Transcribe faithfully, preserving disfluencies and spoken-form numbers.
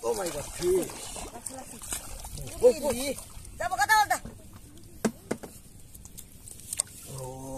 Oh my god, fish. Laki-laki. Dah berkata dah. Oh.